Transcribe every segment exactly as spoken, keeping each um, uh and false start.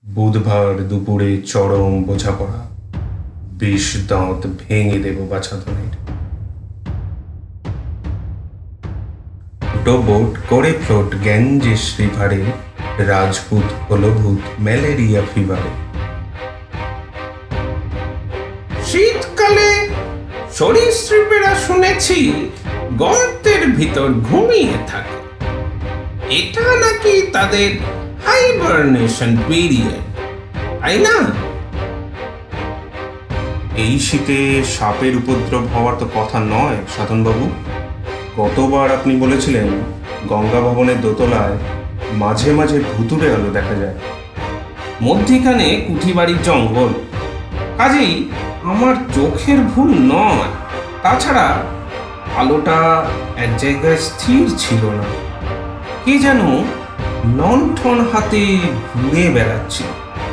বুধবার দুপুরে চরম বোঝাপড়া। বিষ দাঁত ভেঙে দেব বাছাধনের। বোট করে ফ্লোট গ্যাঞ্জেস রিভারে, রাজপুত হলো ভূত ম্যালেরিয়া ফিভারে। শীতকালে সরীসৃপেরা শুনেছি গর্তের ভিতর ঘুমিয়ে থাকে। এটা নাকি তাদের হাইবারনেশন পিরিয়ড, তাই না? এই শীতে সাপের উপদ্রব হওয়ার তো কথা নয় সাধনবাবু। গতবার আপনি বলেছিলেন গঙ্গা ভবনের দোতলায় মাঝে মাঝে ভুতুড়ে আলো দেখা যায়। মধ্যিখানে কুঠিবাড়ির জঙ্গল, কাজেই আমার চোখের ভুল নয়। তাছাড়া আলোটা এক জায়গায় স্থির ছিল না, কে যেন লণ্ঠন হাতে ঘুরে বেড়াচ্ছে।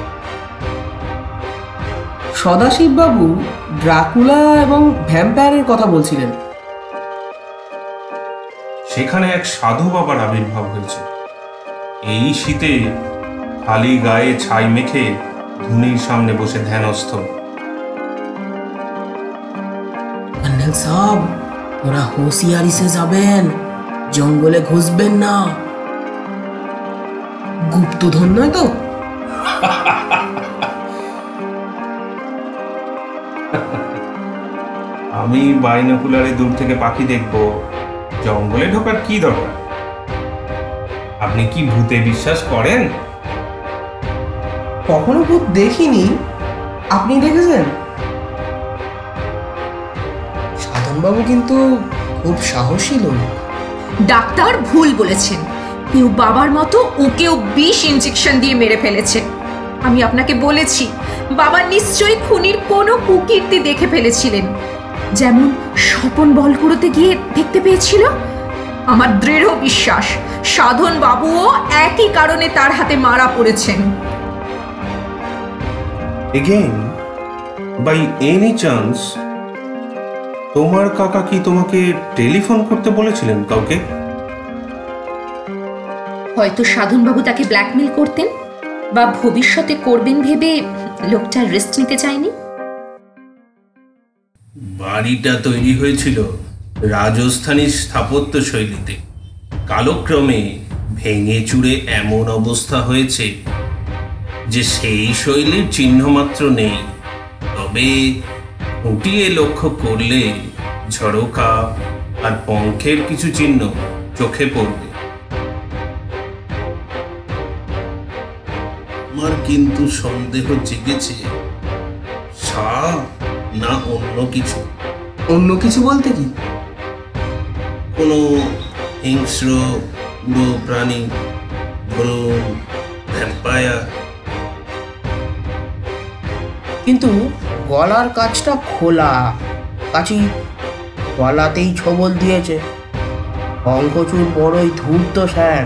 সদাশিববাবু ড্রাকুলা এবং ভ্যাম্পায়ারের কথা বলছিলেন। সেখানে এক সাধু বাবার আবির্ভাব হয়েছে। এই শীতে খালি গায়ে ছাই মেখে ধুনির সামনে বসে ধ্যানস্থ। কর্নেল সাহেব, ওরা হুঁশিয়ারি সে যাবেন, জঙ্গলে ঘুষবেন না। গুপ্তধন নয় তো? আমি বাইনোকুলারে দূর থেকে পাখি দেখব, জঙ্গলে ঢোকার কি দরকার? আপনি কি ভূতে বিশ্বাস করেন? কখনো ভূত দেখিনি, আপনি দেখেছেন? সাধনবাবু কিন্তু খুব সাহসী লোক। ডাক্তার ভুল বলেছেন, কেউ বাবার মতো ওকেও বিষ ইনজেকশন দিয়ে মেরে ফেলেছে। আমি আপনাকে বলেছি, বাবা নিশ্চয়ই খুনির কোনো কুকীর্তি দেখে ফেলেছিলেন, যেমন স্বপন বল করতে গিয়ে দেখতে পেয়েছিল। আমার দৃঢ় বিশ্বাস সাধন বাবুও একই কারণে তার হাতে মারা পড়েছেন। Again, by any chance, তোমার কাকা কি তোমাকে টেলিফোন করতে বলেছিলেন কাউকে? হয়তো সাধনবাবু তাকে ব্ল্যাকমেল করতেন, বা ভবিষ্যতে করবেন ভেবে লোকটা রেস্ট নিতে চায়নি। বাড়িটা তৈরি হয়েছিল রাজস্থানী স্থাপত্য শৈলীতে। কালক্রমে ভেঙে চুরে এমন অবস্থা হয়েছে যে সেই শৈলীর চিহ্ন মাত্র নেই। তবে উঠিয়ে লক্ষ্য করলে ঝরোকা আর পঙ্খের কিছু চিহ্ন চোখে পড়বে। আমার কিন্তু সন্দেহ জেগেছে, সাপ না অন্য কিছু। অন্য কিছু বলতে কি? কোনো হিংস্র উড়ো প্রাণী, ধরুন ভ্যাম্পায়ার। কিন্তু গলার কাছটা খোলা, কাছি গলাতেই ছবল দিয়েছে। শঙ্খচূড় বড়ই ধূর্ত স্যার।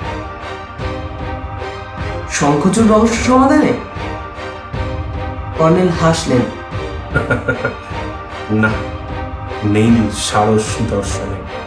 শঙ্খচূড় রহস্য সমাধানে? কর্নেল হাসলেন। না, নেই সারস দর্শনে।